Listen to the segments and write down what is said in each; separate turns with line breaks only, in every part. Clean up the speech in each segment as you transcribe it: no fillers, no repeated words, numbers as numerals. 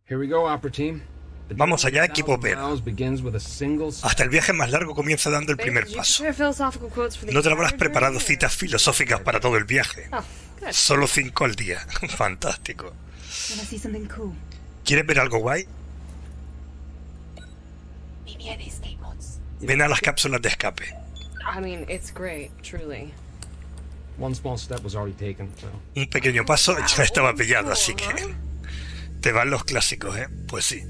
Vamos allá, equipo opera. Hasta el viaje más largo comienza dando el primer paso. No te habrás preparado citas filosóficas para todo el viaje. Solo 5 al día. Fantástico. ¿Quieres ver algo guay? Ven a las cápsulas de escape. Un pequeño paso ya estaba pillado, así que... Te van los clásicos, ¿eh? Pues sí.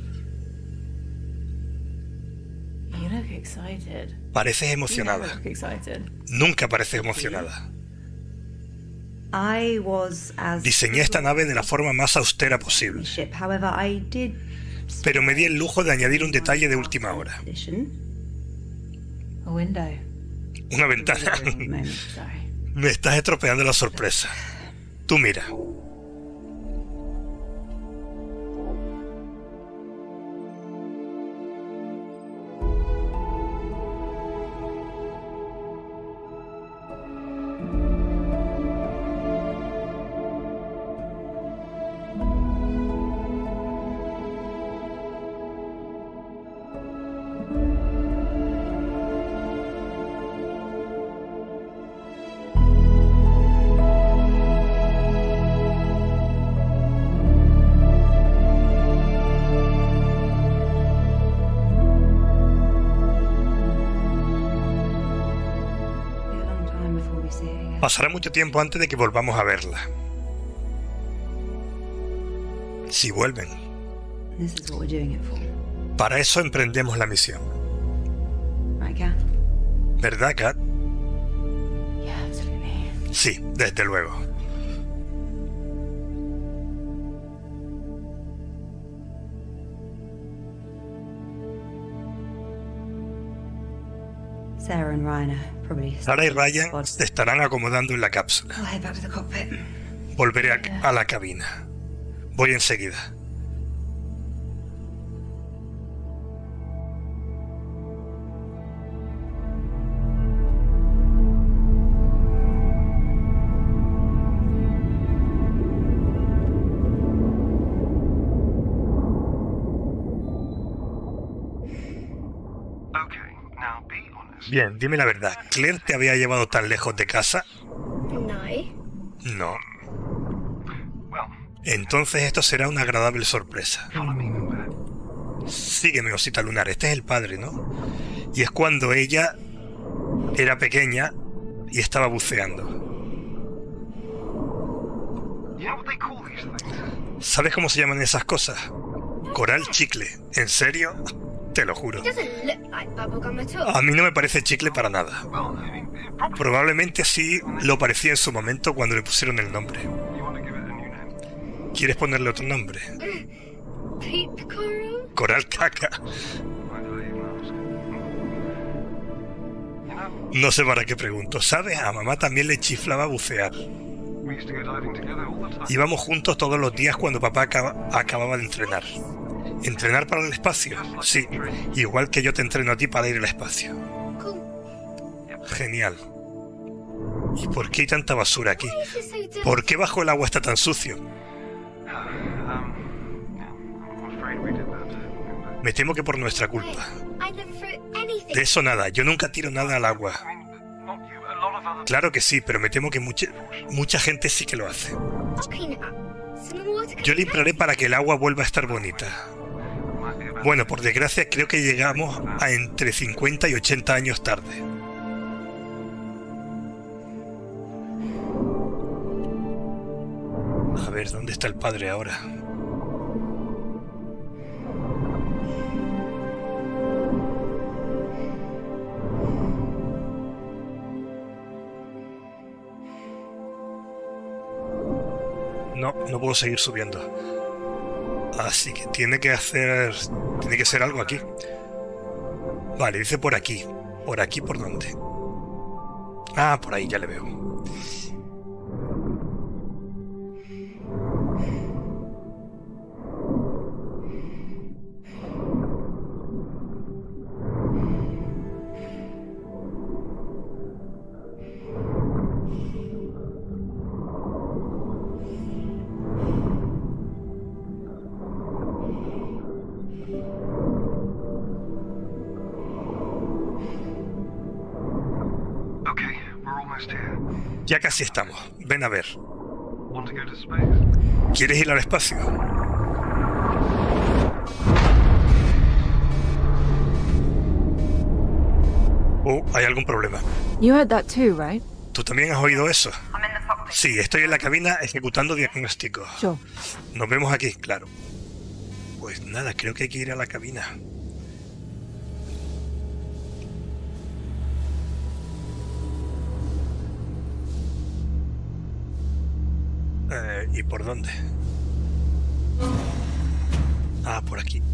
Pareces emocionada. Nunca pareces emocionada. Diseñé esta nave de la forma más austera posible. Pero me di el lujo de añadir un detalle de última hora. Una ventana. Me estás estropeando la sorpresa. Tú mira. Pasará mucho tiempo antes de que volvamos a verla. Si vuelven. Para eso emprendemos la misión. ¿Verdad, Kat? Sí, desde luego. Sarah y Ryan se estarán acomodando en la cápsula. Volveré a la cabina. Voy enseguida. Bien, dime la verdad. ¿Claire te había llevado tan lejos de casa? No. Entonces esto será una agradable sorpresa. Sígueme, osita lunar. Este es el padre, ¿no? Y es cuando ella era pequeña y estaba buceando. ¿Sabes cómo se llaman esas cosas? Coral chicle. ¿En serio? Te lo juro. A mí no me parece chicle para nada. Probablemente sí lo parecía en su momento cuando le pusieron el nombre. ¿Quieres ponerle otro nombre? Coral caca. No sé para qué pregunto. ¿Sabes? A mamá también le chiflaba bucear. Íbamos juntos todos los días cuando papá acababa de entrenar. ¿Entrenar para el espacio? Sí, igual que yo te entreno a ti para ir al espacio. Genial. ¿Y por qué hay tanta basura aquí? ¿Por qué bajo el agua está tan sucio? Me temo que por nuestra culpa. De eso nada, yo nunca tiro nada al agua. Claro que sí, pero me temo que mucha gente sí que lo hace. Yo limpiaré para que el agua vuelva a estar bonita. Bueno, por desgracia creo que llegamos a entre 50 y 80 años tarde. A ver, ¿dónde está el padre ahora? No puedo seguir subiendo. Así que tiene que ser algo aquí. Vale, dice por aquí. ¿Por aquí por dónde? Ah, por ahí, ya le veo. Ya casi estamos. Ven a ver. ¿Quieres ir al espacio? ¿Hay algún problema?
You heard that too, right?
¿Tú también has oído eso? Sí, estoy en la cabina ejecutando diagnósticos.
Sure.
Nos vemos aquí, claro. Pues nada, creo que hay que ir a la cabina. ¿Y por dónde? Ah, por aquí.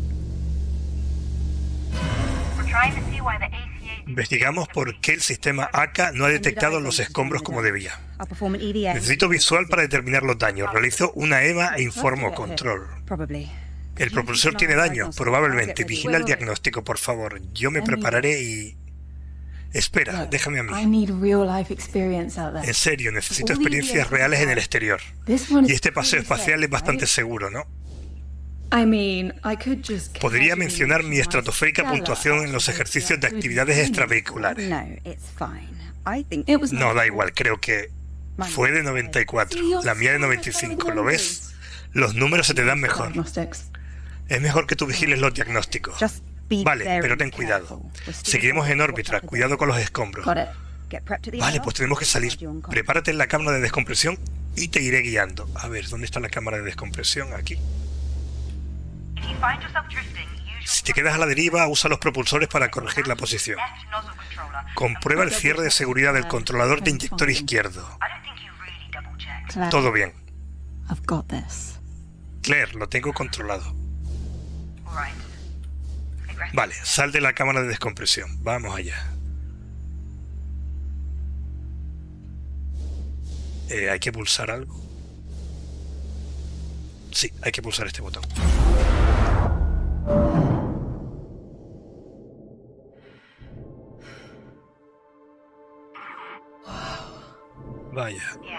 Investigamos por qué el sistema ACA no ha detectado los escombros como debía. Necesito visual para determinar los daños. Realizo una EMA e informo control. El propulsor tiene daños, probablemente. Vigila el diagnóstico, por favor. Yo me prepararé y... Espera, déjame a mí. En serio, necesito experiencias reales en el exterior. Y este paseo espacial es bastante seguro, ¿no? Podría mencionar mi estratosférica puntuación en los ejercicios de actividades extravehiculares. No, da igual, creo que fue de 94, la mía de 95, ¿lo ves? Los números se te dan mejor. Es mejor que tú vigiles los diagnósticos. Vale, pero ten cuidado. Seguiremos en órbita, cuidado con los escombros. Vale, pues tenemos que salir. Prepárate en la cámara de descompresión y te iré guiando. A ver, ¿dónde está la cámara de descompresión? Aquí. Si te quedas a la deriva, usa los propulsores para corregir la posición. Comprueba el cierre de seguridad del controlador de inyector izquierdo. Todo bien. Claire, lo tengo controlado. Vale, sal de la cámara de descompresión. Vamos allá. ¿Hay que pulsar algo? Sí, hay que pulsar este botón. Vaya.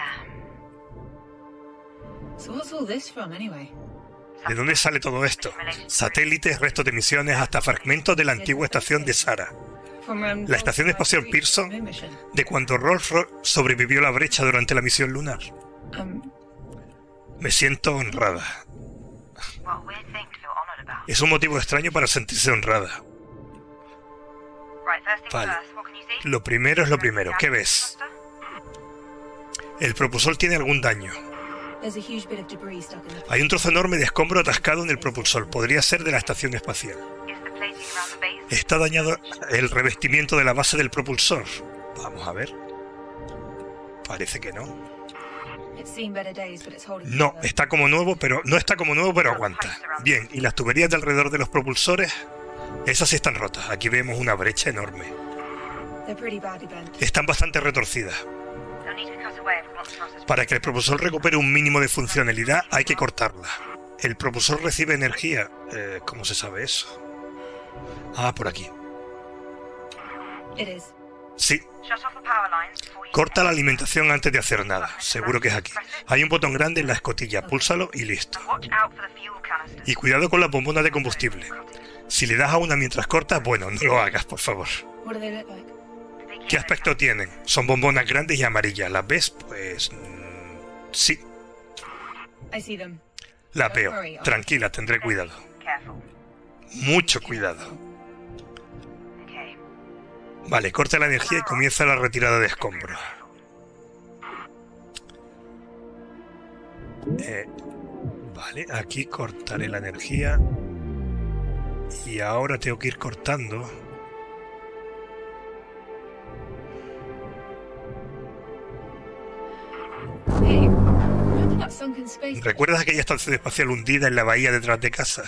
¿De dónde sale todo esto? Satélites, restos de misiones, hasta fragmentos de la antigua estación de Sara. La estación espacial Pearson, de cuando Rolf-Royce sobrevivió a la brecha durante la misión lunar. Me siento honrada. Es un motivo extraño para sentirse honrada. Vale. Lo primero es lo primero. ¿Qué ves? El propulsor tiene algún daño. Hay un trozo enorme de escombro atascado en el propulsor. Podría ser de la estación espacial. Está dañado el revestimiento de la base del propulsor. Vamos a ver. Parece que no. No, está como nuevo, pero no está como nuevo, pero aguanta. Bien, ¿y las tuberías de alrededor de los propulsores? Esas sí están rotas. Aquí vemos una brecha enorme. Están bastante retorcidas. Para que el propulsor recupere un mínimo de funcionalidad, hay que cortarla. El propulsor recibe energía. ¿Cómo se sabe eso? Ah, por aquí. Sí. Corta la alimentación antes de hacer nada. Seguro que es aquí. Hay un botón grande en la escotilla. Púlsalo y listo. Y cuidado con las bombonas de combustible. Si le das a una mientras cortas, bueno, no lo hagas, por favor. ¿Qué aspecto tienen? Son bombonas grandes y amarillas. ¿Las ves? Pues... sí. Las veo. Tranquila, tendré cuidado. Mucho cuidado. Vale, corta la energía y comienza la retirada de escombros. Vale, aquí cortaré la energía. Y ahora tengo que ir cortando. ¿Recuerdas aquella estación espacial hundida en la bahía detrás de casa?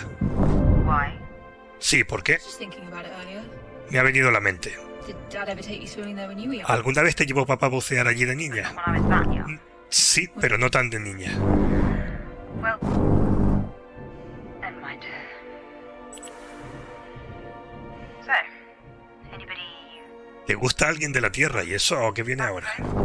Sí, ¿por qué? Me ha venido a la mente. ¿Alguna vez te llevó papá a bucear allí de niña? Sí, pero no tan de niña. ¿Te gusta alguien de la Tierra y eso o qué viene ahora?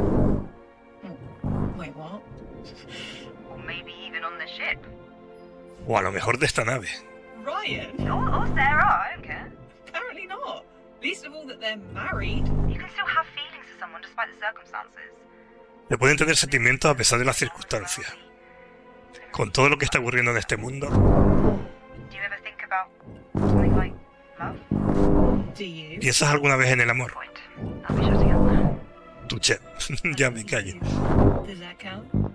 O a lo mejor de esta nave.
Ryan? Or Sarah, I don't care. Apparently not. Least of all that they're married. You can still have feelings for someone despite the circumstances.
Se pueden tener sentimientos a pesar de las circunstancias. Con todo lo que está ocurriendo en este mundo,
Do you ever think about something like love?
Do you?
¿piensas alguna vez en el amor?
Point. I'll be shutting up now.
Tuche, ya me callo.
Does that count?
No.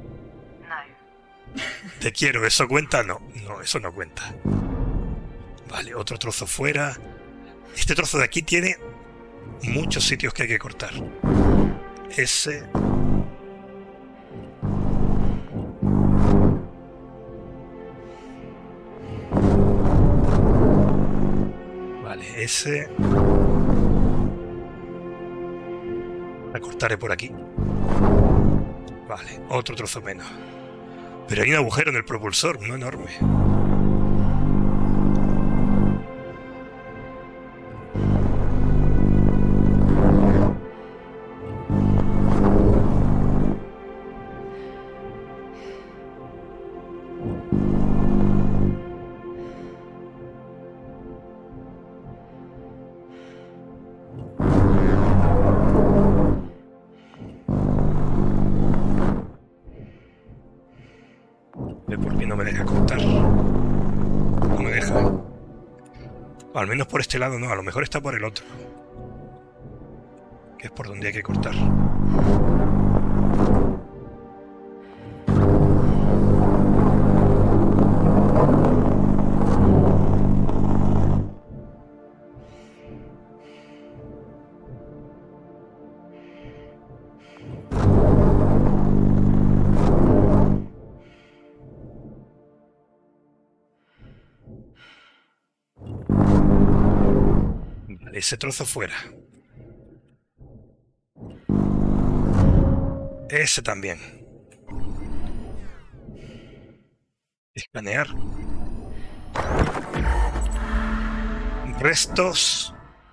Te quiero, ¿eso cuenta? No, no, eso no cuenta. Vale, otro trozo fuera. Este trozo de aquí tiene muchos sitios que hay que cortar. Ese... Vale, ese... La cortaré por aquí. Vale, otro trozo menos. Pero hay un agujero en el propulsor, no enorme. ¿Por qué no me deja cortar? No me deja. O al menos por este lado no, a lo mejor está por el otro. Que es por donde hay que cortar. Vale, ese trozo fuera. Ese también. Escanear. Restos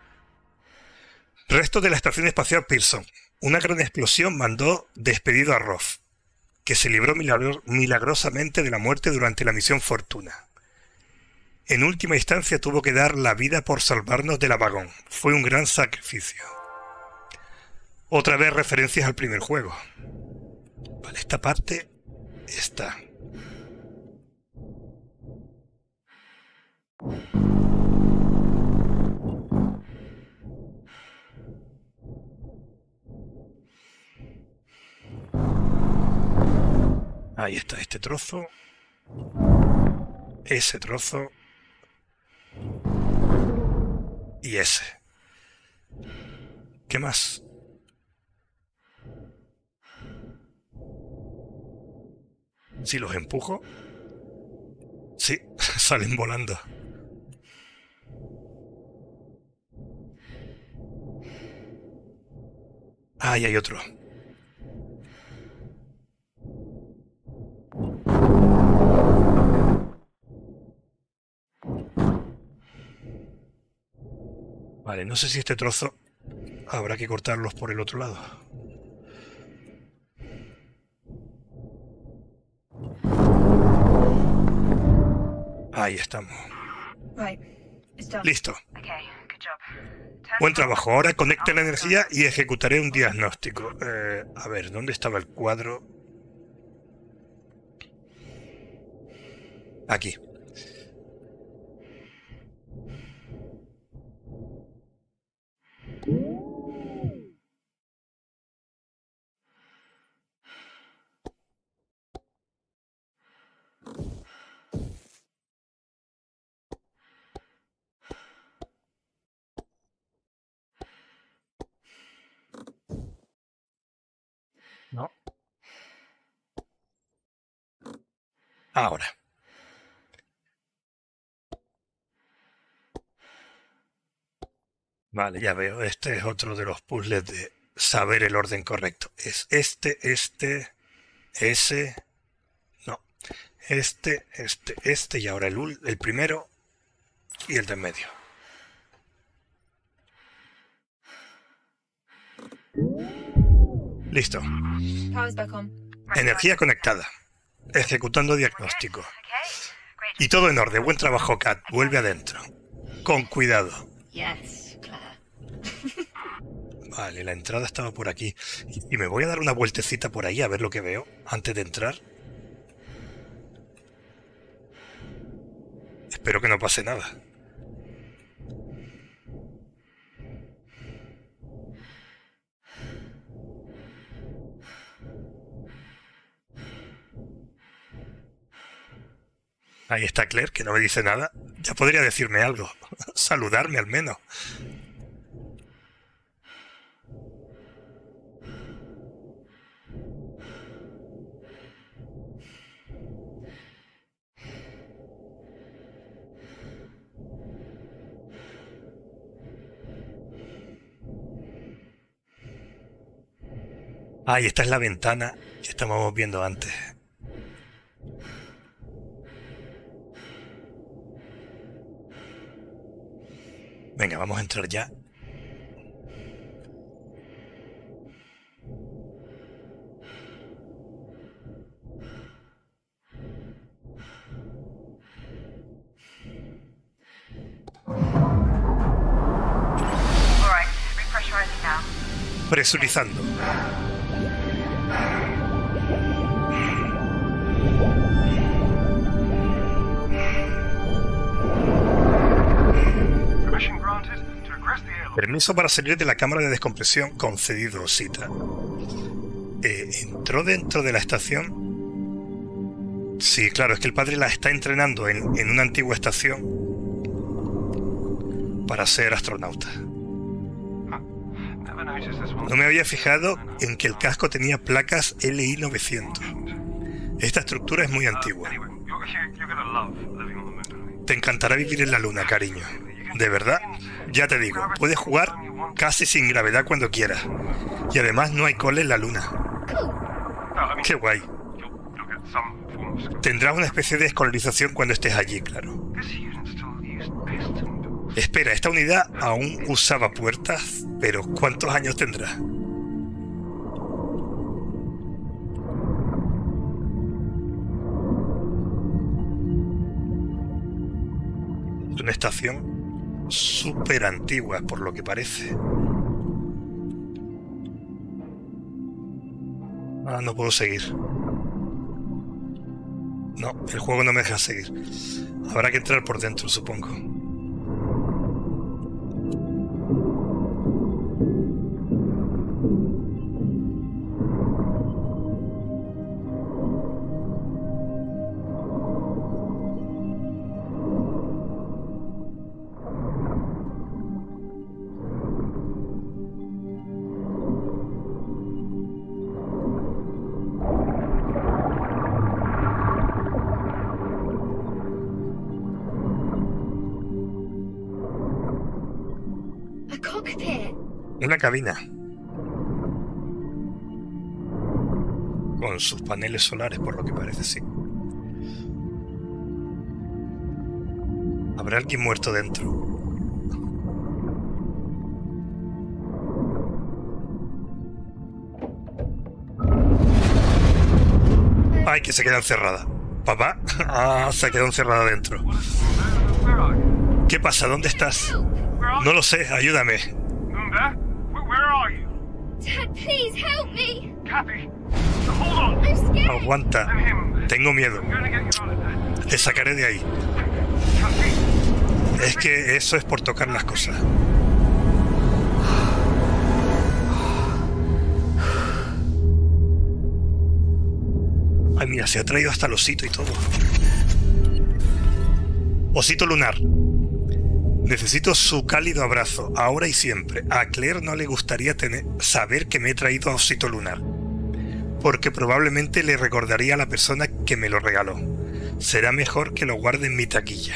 de la Estación Espacial Pearson. Una gran explosión mandó despedido a Roth, que se libró milagrosamente de la muerte durante la misión Fortuna. En última instancia tuvo que dar la vida por salvarnos de la vagón. Fue un gran sacrificio. Otra vez referencias al primer juego. Vale, esta parte está. Ahí está este trozo. Ese trozo. Y ese. ¿Qué más? Si los empujo... Sí, salen volando. Ahí hay otro. Vale, no sé si este trozo habrá que cortarlos por el otro lado. Ahí estamos.
Right. It's done.
Listo.
Okay, good job. Turn
Buen
it
trabajo.
on.
Ahora conecte la energía y ejecutaré un diagnóstico. A ver, ¿dónde estaba el cuadro? Aquí. No. Ahora. Vale, ya veo. Este es otro de los puzzles de saber el orden correcto. Es este, ese... No. Este y ahora el primero y el de en medio. Listo.
Power's back on.
Energía conectada. Ejecutando diagnóstico.
Okay, great.
Y todo en orden. Buen trabajo, Kat. Vuelve adentro. Con cuidado.
Yes, Claire.
Vale, la entrada estaba por aquí. Y me voy a dar una vueltecita por ahí a ver lo que veo antes de entrar. Espero que no pase nada. Ahí está Claire, que no me dice nada. Ya podría decirme algo. Saludarme al menos. Ahí esta es la ventana que estábamos viendo antes. Venga, vamos a entrar ya.
All right, repressurizing now.
Presurizando. Permiso para salir de la cámara de descompresión concedido, cita. ¿Entró dentro de la estación? Sí, claro, es que el padre la está entrenando en una antigua estación para ser astronauta. No me había fijado en que el casco tenía placas LI 900. Esta estructura es muy antigua. Te encantará vivir en la luna, cariño. De verdad, ya te digo, puedes jugar casi sin gravedad cuando quieras. Y además no hay cole en la luna. ¡Qué guay! Tendrás una especie de escolarización cuando estés allí, claro. Espera, esta unidad aún usaba puertas, pero ¿cuántos años tendrá? Es una estación súper antigua, por lo que parece. Ah, no puedo seguir. No, el juego no me deja seguir. Habrá que entrar por dentro, supongo. Una cabina con sus paneles solares, por lo que parece, sí. ¿Habrá alguien muerto dentro? ¡Ay, que se queda encerrada! ¿Papá? Ah, se ha quedado encerrada dentro. ¿Qué pasa? ¿Dónde estás? No lo sé, ayúdame.
Dad, please help me.
Kathy, hold on.
I'm scared.
Aguanta. Tengo miedo. Te sacaré de ahí. Es que eso es por tocar las cosas. Ay, mira, se ha traído hasta el osito y todo. Osito lunar. Necesito su cálido abrazo, ahora y siempre. A Claire no le gustaría saber que me he traído a Osito Lunar, porque probablemente le recordaría a la persona que me lo regaló. Será mejor que lo guarde en mi taquilla.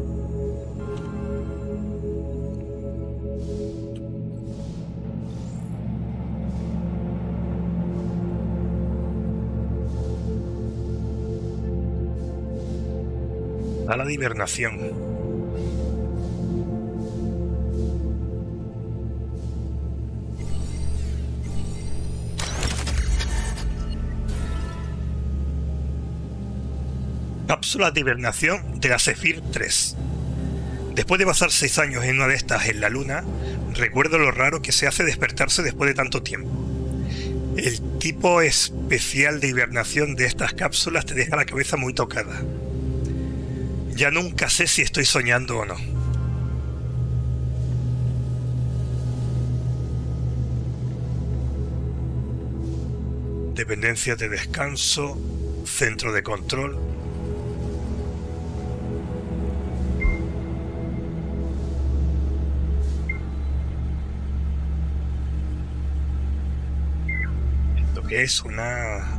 Sala de hibernación. Cápsula de hibernación de la Zephyr 3. Después de pasar 6 años en una de estas en la luna, recuerdo lo raro que se hace despertarse después de tanto tiempo. El tipo especial de hibernación de estas cápsulas te deja la cabeza muy tocada. Ya nunca sé si estoy soñando o no. Dependencias de descanso, centro de control. Esto que es una...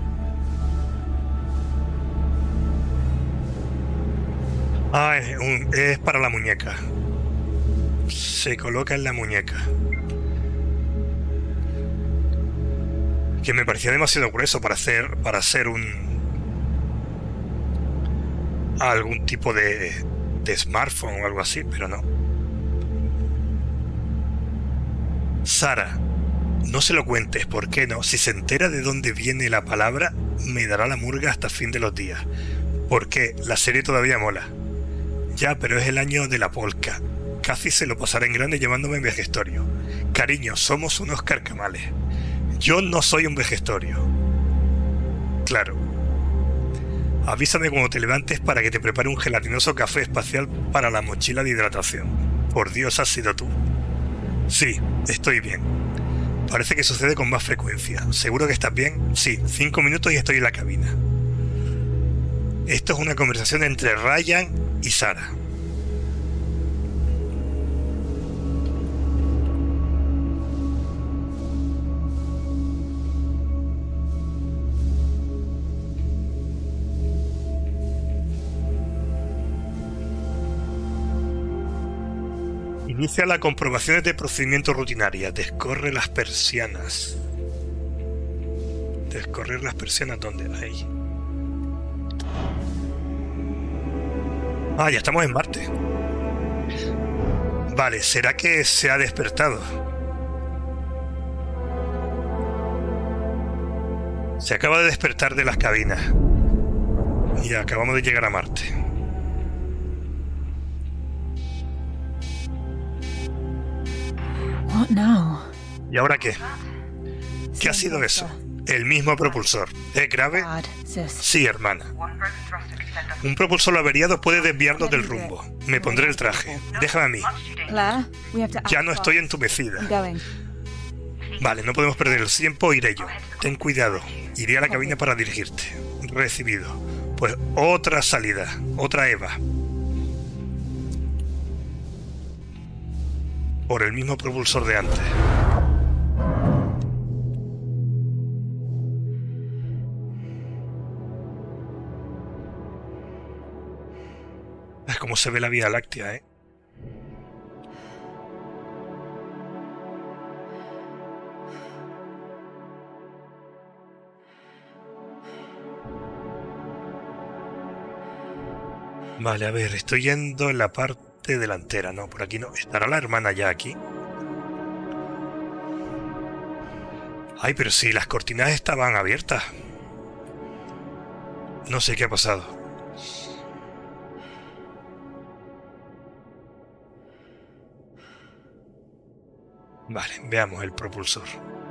Ah, es para la muñeca. Se coloca en la muñeca. Que me parecía demasiado grueso para hacer algún tipo de smartphone o algo así, pero no. Sara, no se lo cuentes, ¿por qué no? Si se entera de dónde viene la palabra, me dará la murga hasta el fin de los días. Porque la serie todavía mola. Ya, pero es el año de la polka. Casi se lo pasará en grande llamándome vejestorio. Cariño, somos unos carcamales. Yo no soy un vejestorio. Claro. Avísame cuando te levantes para que te prepare un gelatinoso café espacial para la mochila de hidratación. Por Dios, has sido tú. Sí, estoy bien. Parece que sucede con más frecuencia. ¿Seguro que estás bien? Sí, 5 minutos y estoy en la cabina. Esto es una conversación entre Ryan y Sara. Inicia las comprobaciones de procedimiento rutinaria. Descorre las persianas. ¿Descorrer las persianas dónde? Ahí. Ah, ya estamos en Marte. Vale, ¿será que se ha despertado? Se acaba de despertar de las cabinas. Y acabamos de llegar a Marte.
What now?
¿Y ahora qué? ¿Qué ha sido eso? El mismo propulsor. ¿Es grave?
Bad, sis.
Sí, hermana. Un propulsor averiado puede desviarnos del rumbo. Me pondré el traje. Déjame a mí.
Claire, we have to act
Ya no estoy
fast.
entumecida.
I'm going.
Vale, no podemos perder el tiempo, iré yo. Ten cuidado. Iré a la cabina para dirigirte. Recibido. Pues otra salida. Otra Eva. Por el mismo propulsor de antes. Es como se ve la Vía Láctea, ¿eh? Vale, a ver, estoy yendo en la parte delantera. No, por aquí no. ¿Estará la hermana ya aquí? Ay, pero si las cortinas estaban abiertas. No sé qué ha pasado. Vale, veamos el propulsor.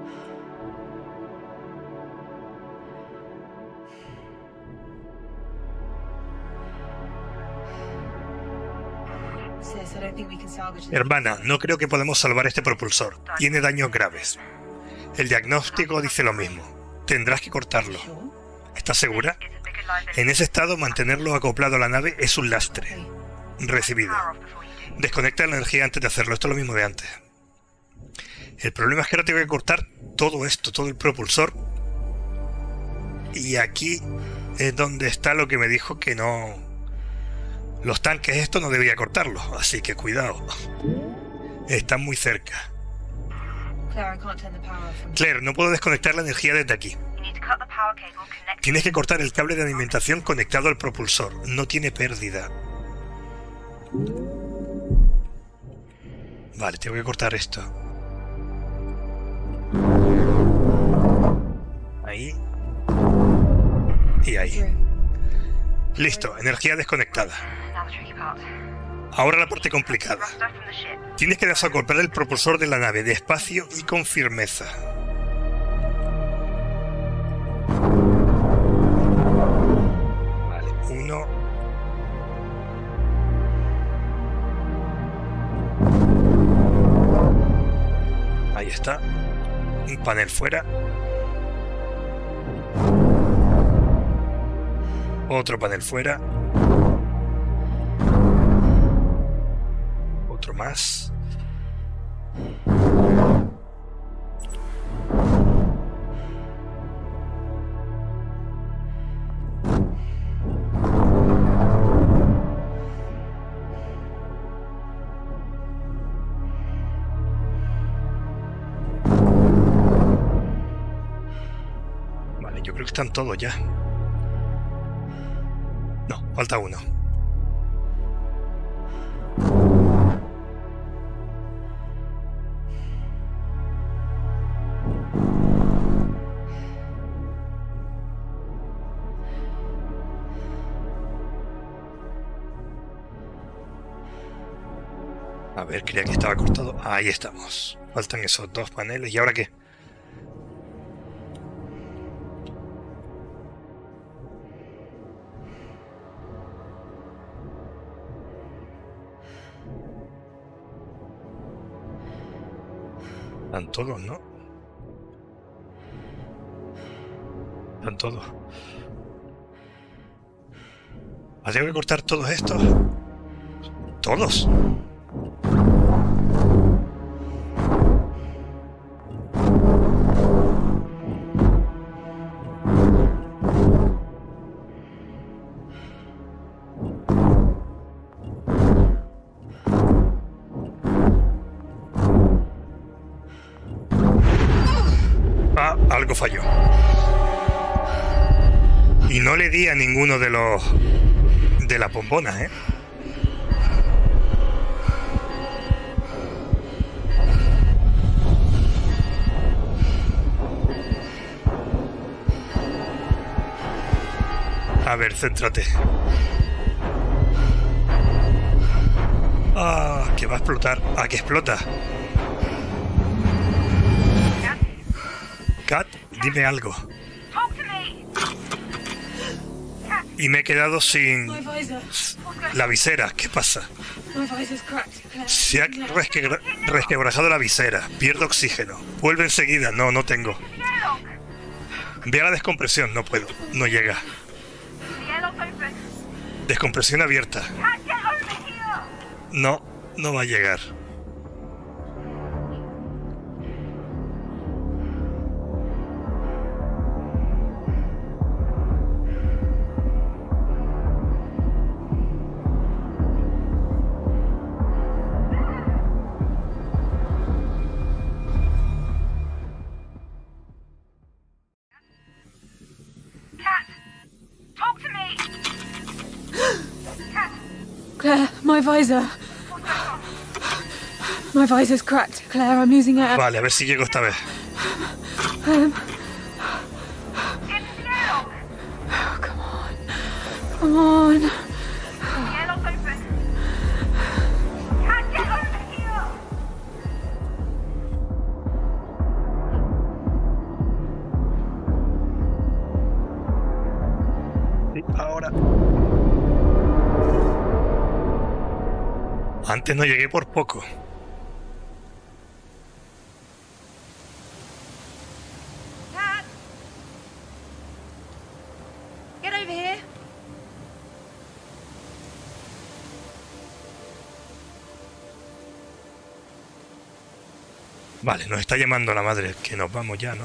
Sis, I don't think we can salvage this.
Hermana, no creo que podamos salvar este propulsor. Tiene daños graves. El diagnóstico dice lo mismo. Tendrás que cortarlo.
Sure.
¿Estás segura? En ese estado, mantenerlo acoplado a la nave es un lastre. Recibido. Desconecta la energía antes de hacerlo. Esto es lo mismo de antes. El problema es que ahora tengo que cortar todo esto, todo el propulsor. Y aquí es donde está lo que me dijo que no... Los tanques, esto no debería cortarlo, así que cuidado. Están muy cerca.
Claire, I can't turn the power off from here.
Claire, no puedo desconectar la energía desde aquí.
You need to cut the power cable connected.
Tienes que cortar el cable de alimentación conectado al propulsor. No tiene pérdida. Vale, tengo que cortar esto. Ahí. Y ahí.
Through.
Listo, energía desconectada.
Now the tricky part.
Ahora la parte complicada.
Stuff from the ship.
Tienes que desacoplar el propulsor de la nave despacio y con firmeza. Vale, 1. Ahí está. Un panel fuera. Otro panel fuera. Otro más. Vale, yo creo que están todos ya. No, falta uno. A ver, creía que estaba cortado. Ahí estamos. Faltan esos 2 paneles. ¿Y ahora qué? Están todos, ¿no? Están todos. ¿Tengo que cortar todos estos? ¿Todos? Algo falló. Y no le di a ninguno de los... de las bombonas, ¿eh? A ver, céntrate. Ah, que va a explotar. Ah, que explota. Kat, dime algo.
Talk to me.
Y me he quedado sin
My visor.
la visera. ¿Qué pasa?
My visor's cracked, Claire.
Se ha resquebrajado la visera. Pierdo oxígeno. Vuelve enseguida. No, no tengo.
The airlock.
Ve a la descompresión. No puedo. No llega.
The airlock's open.
Descompresión abierta.
Cat, get over here.
No, no va a llegar.
Cat, talk to me. Cat,
Claire, my visor. My visor's cracked, Claire. I'm losing air.
Vale, a ver si llego esta vez.
into the airlock.
Oh, come on. Come on.
The airlock's open. Cat, get over here.
Sí, ahora. Antes no llegué por poco.
Cat, get over here.
Vale, nos está llamando la madre. Que nos vamos ya, ¿no?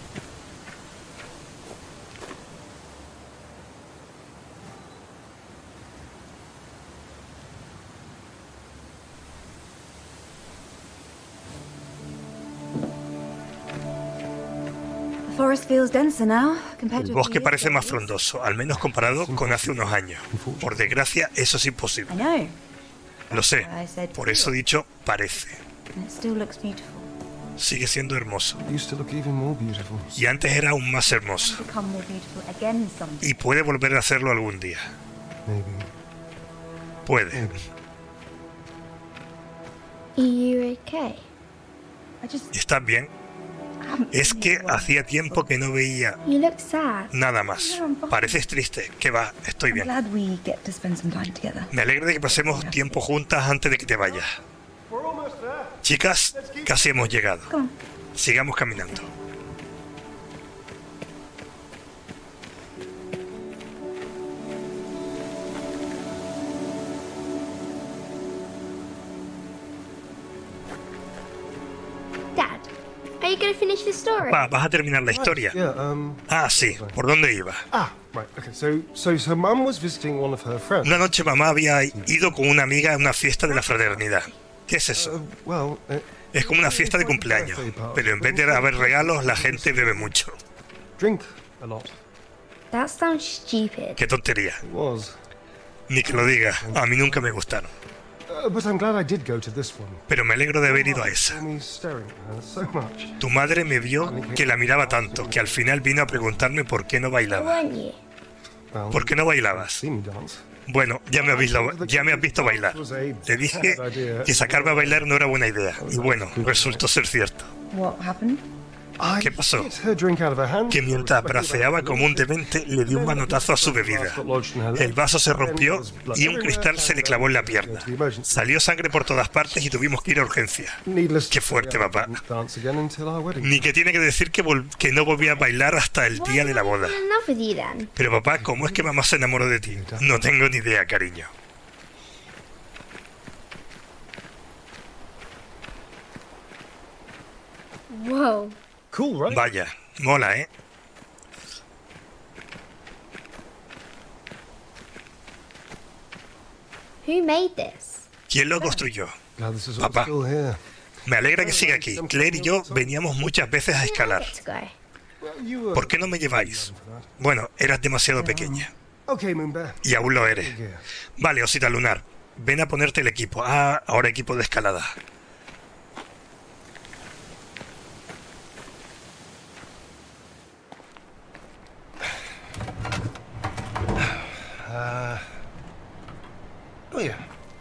The forest feels denser now compared
El
to a
bosque
few
parece
years
más
ago.
frondoso, al menos comparado con hace unos años. Por desgracia, eso es
I
imposible.
know,
Lo sé.
I said
Por eso he dicho parece.
and it still looks beautiful.
Sigue siendo hermoso.
It used to look even more beautiful.
Y antes era aún más hermoso.
Become more beautiful again someday.
Y puede volver a hacerlo algún día.
Maybe.
Puede.
Are you okay?
¿Estás bien? Es que hacía tiempo que no veía
You look sad.
nada más. Pareces triste. ¿Qué va? Estoy bien.
Glad we get to spend some time together.
Me alegra de que pasemos tiempo juntas antes de que te vayas. Chicas, casi hemos llegado. Sigamos caminando.
Dad, are you going to finish the story?
Papá, ¿vas a terminar la historia? Ah, sí. ¿Por dónde iba?
Right. Okay. So Mum was visiting one of her friends.
Una noche mamá había ido con una amiga a una fiesta de la fraternidad. ¿Qué es eso? Es como una fiesta de cumpleaños, pero en vez de haber regalos, la gente bebe mucho.
Drink a lot.
That sounds stupid.
¡Qué tontería!
It was.
Ni que lo diga, a mí nunca me gustaron.
But I'm glad I did go to this one.
Pero me alegro de haber ido a esa.
Me staring at her so much.
Tu madre me vio que la miraba tanto, que al final vino a preguntarme por qué no bailaba.
Weren't you?
Well,
¿Por qué no bailabas?
see me dance.
Bueno, ya me has visto bailar. Le dije que sacarme a bailar no era buena idea. Y bueno, resultó ser cierto.
What happened?
¿Qué pasó?
Hit her drink out of her hand.
Que mientras braceaba como un demente, le dio un manotazo a su bebida. El vaso se rompió y un cristal se le clavó en la pierna. Salió sangre por todas partes y tuvimos que ir a urgencia. Qué fuerte, papá.
Dance again until our wedding.
Ni que tiene que decir que no volví a bailar hasta el día de la boda.
I'm in love with you then.
Pero papá, ¿cómo es que mamá se enamoró de ti? No tengo ni idea, cariño.
Whoa.
Cool, right?
Vaya, mola, ¿eh?
Who made this?
¿Quién lo construyó?
Glad this is all
Papá.
still here.
Me alegra que siga aquí. Claire y yo veníamos muchas veces a escalar.
Let's go.
Well, you were...
¿Por qué no me lleváis? Bueno, eras demasiado pequeña.
Okay, Moonbear.
Y aún lo eres.
Yeah.
Vale, Osita Lunar. Ven a ponerte el equipo. Ah, ahora equipo de escalada.
Oh yeah.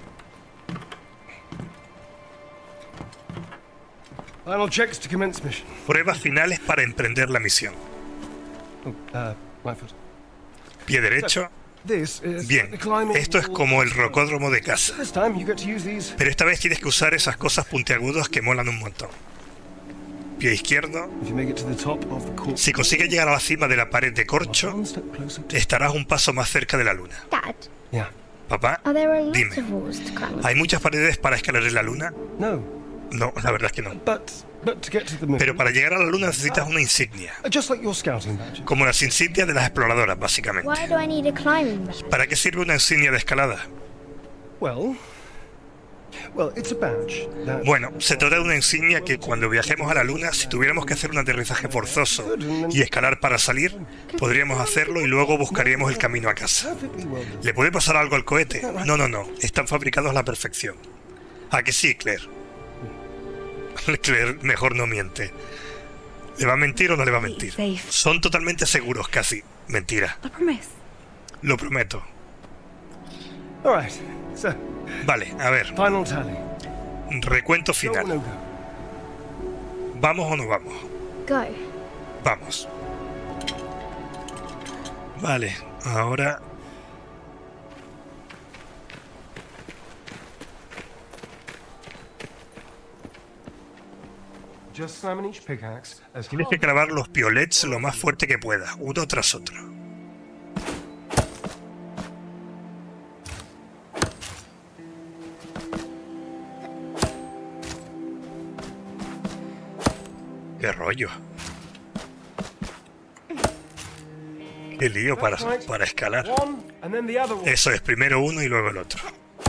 Final checks to commence mission.
Pruebas finales para emprender la misión.
Right foot.
Pie derecho.
This is
Bien,
the climbing
esto es
wall.
como el rocódromo de casa.
This time you get to use these.
Pero esta vez tienes que usar esas cosas puntiagudas que molan un montón. Pie izquierdo.
If you make it to the top of the court,
Si consigues llegar a la cima de la pared de corcho,
one step closer to...
estarás un paso más cerca de la luna.
Dad,
Yeah.
Papá,
are there a lot
dime,
of walls to climb?
¿hay muchas paredes para escalar en la luna?
No.
No, la verdad es que no.
But to get to the moon.
Pero para llegar a la luna necesitas una insignia.
Just like your scouting badge.
Como las insignias de las exploradoras, básicamente.
Why do I need a climbing badge?
¿Para qué sirve una insignia de escalada?
Well, it's a badge that...
Bueno, se trata de una insignia que cuando viajemos a la luna, si tuviéramos que hacer un aterrizaje forzoso y escalar para salir, podríamos hacerlo y luego buscaríamos el camino a casa.
Perfectly well done.
¿Le puede pasar algo al cohete? No, están fabricados a la perfección. ¿A que sí, Claire? Claire mejor no miente. ¿Le va a mentir o no le va a mentir? Son totalmente seguros, casi. Mentira.
I promise.
Lo prometo.
All right. So,
Vale, a ver.
final tally.
Recuento
Go or
final.
no go?
¿Vamos o no vamos?
Go.
Vamos. Vale, ahora...
Just slamming each pickaxe as
Tienes que clavar los piolets lo más fuerte que puedas, uno tras otro. ¡Qué rollo! ¡Qué lío para escalar!
one and then the other one.
Eso es, primero uno y luego el otro.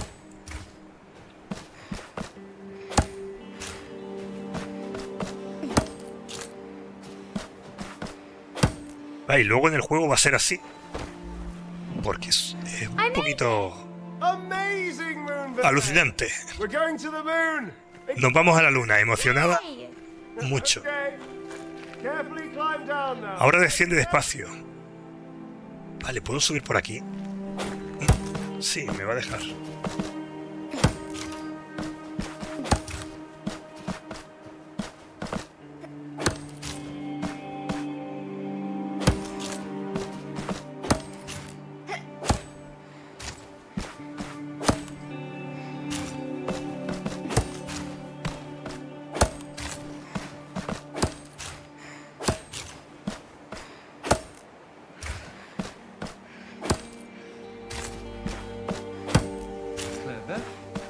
Ah, y luego en el juego va a ser así. Porque es un poquito
Amazing, Moonbear.
alucinante.
We're going to the moon.
Nos vamos a la luna, emocionada mucho.
Okay. Carefully climb down now.
Ahora desciende despacio. Vale, ¿puedo subir por aquí? Sí, me va a dejar.
there.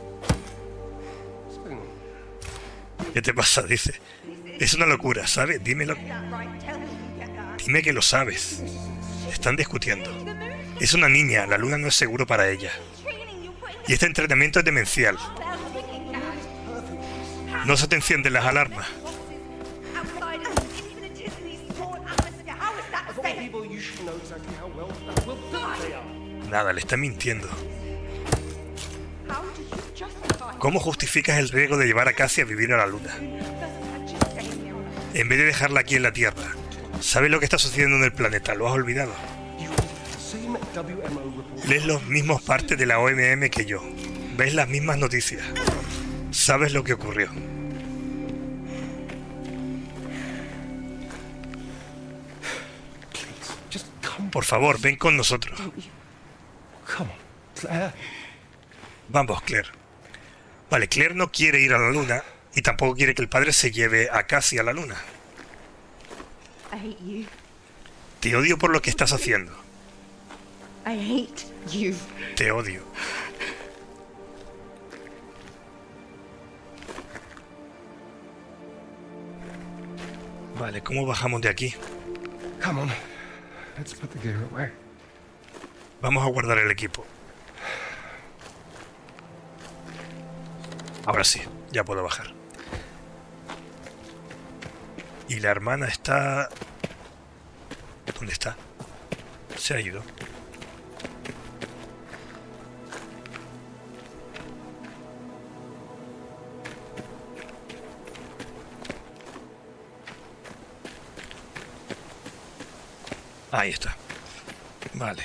Spoon.
¿Qué te pasa? Dice. Es una locura, ¿sabes? Dímelo. Dime que lo sabes. Están discutiendo. Es una niña, la luna no es seguro para ella. Y este entrenamiento es demencial. No se te encienden las alarmas. Nada, le está mintiendo. ¿Cómo justificas el riesgo de llevar a Cassie a vivir a la luna? En vez de dejarla aquí en la Tierra. ¿Sabes lo que está sucediendo en el planeta? ¿Lo has olvidado? Lees los mismos partes de la OMM que yo. Ves las mismas noticias. ¿Sabes lo que ocurrió? Por favor, ven con nosotros. Vamos, Claire. Vale, Claire no quiere ir a la luna y tampoco quiere que el padre se lleve a Cassie a la luna. Te odio por lo que estás haciendo. Te odio. Vale, ¿cómo bajamos de aquí?
Come on. Let's put the gear away.
Vamos a guardar el equipo. Ahora sí, ya puedo bajar. Y la hermana está... ¿Dónde está? Se ha ido. Ahí está. Vale.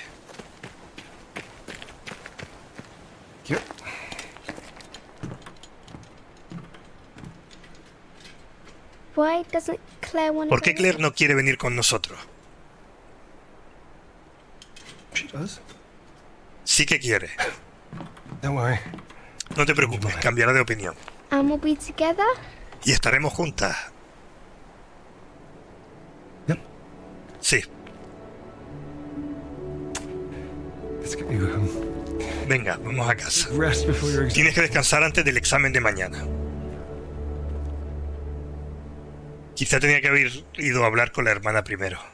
Yep.
Why doesn't Claire want to
¿Por qué Claire no quiere venir con nosotros?
She does.
Sí que quiere.
Don't worry.
No te preocupes, cambiará de opinión.
And we'll be together?
Y estaremos juntas.
Yep.
Sí.
Let's get you home.
Venga, vamos a casa.
Rest before your exam.
Tienes que descansar antes del examen de mañana. Quizá tenía que haber ido a hablar con la hermana primero.